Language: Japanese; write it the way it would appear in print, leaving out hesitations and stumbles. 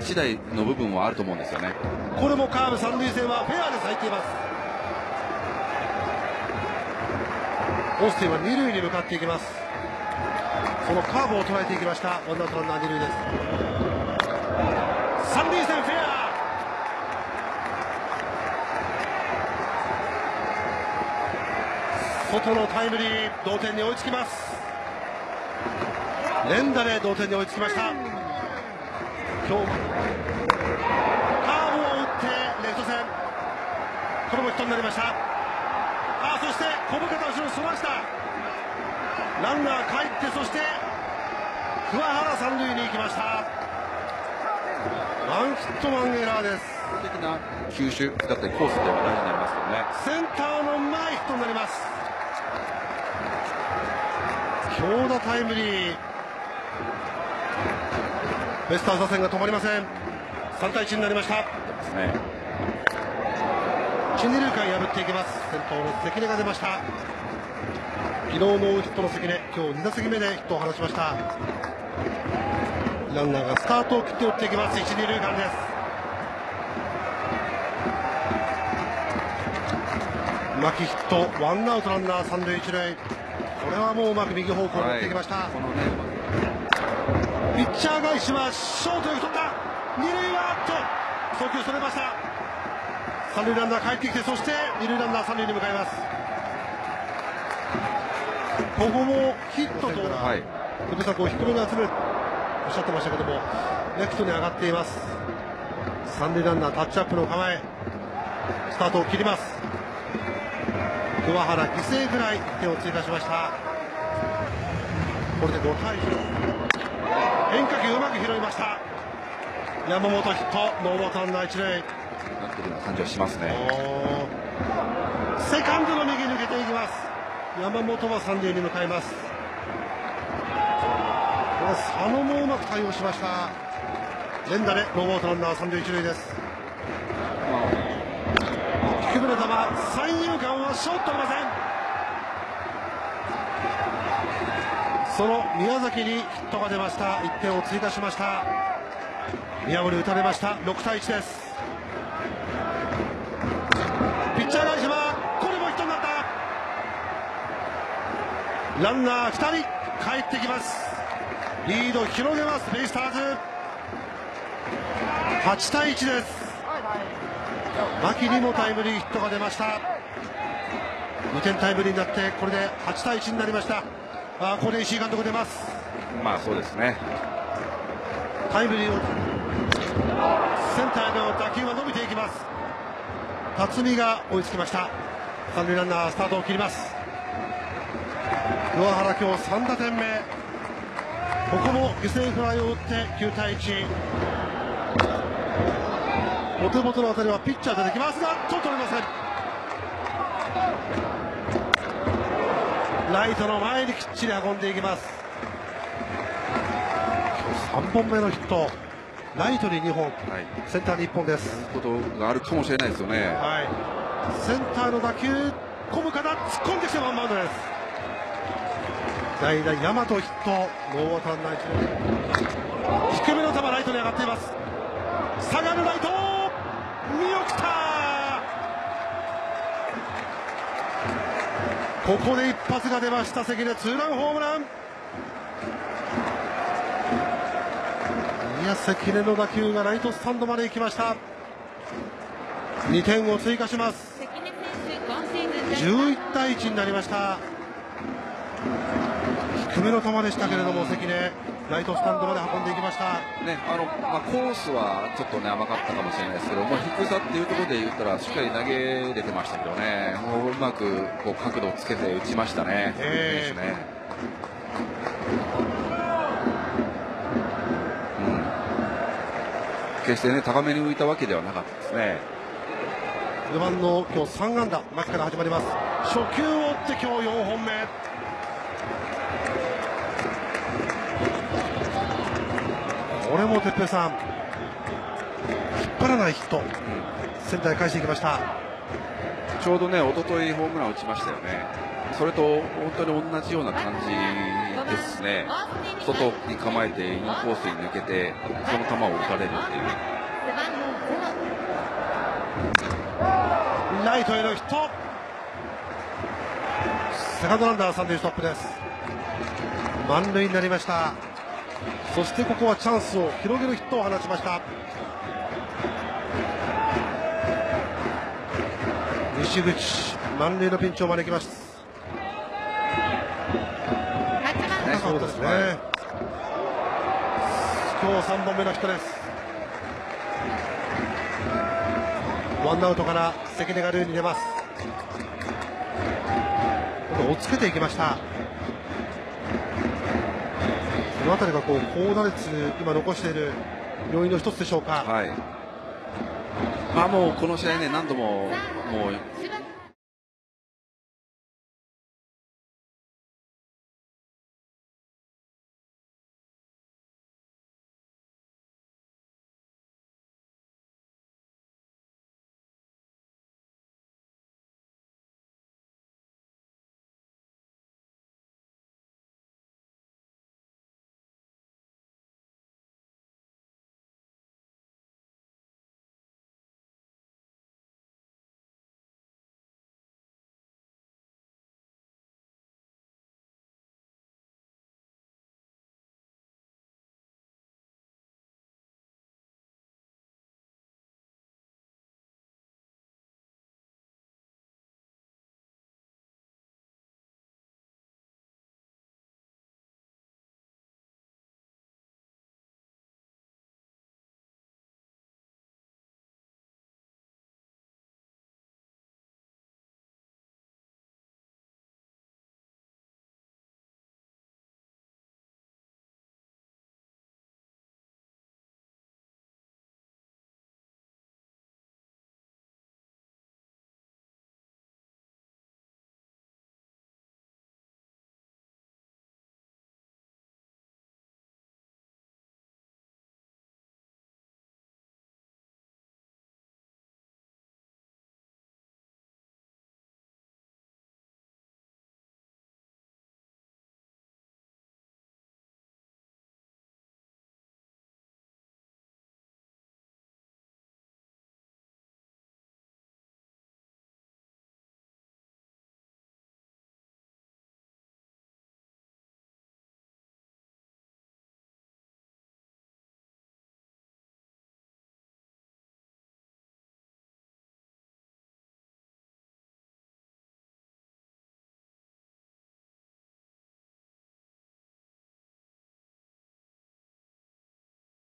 次第の部分はあると思うんですよね。 これもカーブ、三塁線はフェアで咲いています。オースティンは二塁に向かっていきます。そのカーブを捉えていきました。ワンアウトランナー二塁です。三塁線フェア。外のタイムリー、同点に追いつきます。連打で同点に追いつきました。今日カーブを打ってレフト線、これもヒットになりました。そして小深田後ろにそらした。ランナー帰って、そして桑原三塁に行きました。ワンヒットワンエラーです。 的な球種だったりコースでは大事になりますよね。 センターの前ヒットになります。強打タイムリー。ベイスターズ打線が止まりません。3対1になりました。 ですね。 一・二塁間破っていきます。先頭の関根が出ました。昨日ノーヒットの関根、今日2打席目でヒットを放ちました。ランナーがスタートを切って打っていきます。一・二塁間です。牧ヒット、ワンアウトランナー三塁一塁。これはもううまく右方向に持っていきました。このね、ピッチャー返しはショートへ取った。二塁は送球それました。三塁ランナー帰ってきて、そして二塁ランナー三塁に向かいます。ここもヒットと、福部さん、低めが集めるおっしゃってましたけども、レフトに上がっています。三塁ランナータッチアップの構え、スタートを切ります。桑原犠牲フライ、1点を追加しました。これで5対1。変化球うまく拾いました。山本ヒット、ノーアウトランナー一塁。 なってるような感じはしますね。 セカンドの右抜けていきます。山本は三塁に向かいます。これ佐野もうまく対応しました。連打でノーアウトランナー三塁一塁です。低めの球、三遊間はショート取れません。その宮崎にヒットが出ました。1点を追加しました。宮森打たれました。6対1です。ピッチャー返しはこれもヒットになった。ランナー2人帰ってきます。リード広げます。ベイスターズ8対1です。牧にもタイムリーヒットが出ました。2点タイムリーになって、これで8対1になりました。ここで石井監督出ます。 まあそうですね。 タイムリーをセンターの打球は伸びていきます。辰巳が追いつきました。三塁ランナースタートを切ります。桑原今日3打点目。ここも犠牲フライを打って9対1。お手元の当たりはピッチャー出てきますが、取れません。ライトの前にきっちり運んでいきます。今日3本目のヒット。ライトに2本、センターに1本です。 ことがあるかもしれないですよね。 センターの打球、小深田突っ込んできてワンバウンドです。代打大和ヒット、ノーアウトランナー一塁。低めの球、ライトに上がっています。下がるライト、見送った。ここで一発が出ました。関根ツーランホームラン。いや、関根の打球がライトスタンドまで行きました。2点を追加します。11対1になりました。低めの球でしたけれども、関根ライトスタンドまで運んでいきました。 ね、コースはちょっとね甘かったかもしれないですけど、低さっていうところで言ったらしっかり投げれてましたけどね、もううまくこう角度をつけて打ちましたね。決してね高めに浮いたわけではなかったですね。 4番の今日3安打、牧から始まります。初球を打って今日4本目。これも哲平さん、引っ張らないヒット、センターへ返していきました。 ちょうどね一昨日ホームラン打ちましたよね。それと本当に同じような感じですね。外に構えてインコースに抜けてその球を打たれるっていう。 ライトへのヒット。セカンドランナー三塁ストップです。満塁になりました。そしてここはチャンスを広げるヒットを放ちました。西口、満塁のピンチを招きます。そうですね。今日3本目のヒットです。ワンアウトから関根が塁に出ます。追っつけていきました。この辺りが高打率今残している要因の一つでしょうか。 はい。もうこの試合ね、何度ももう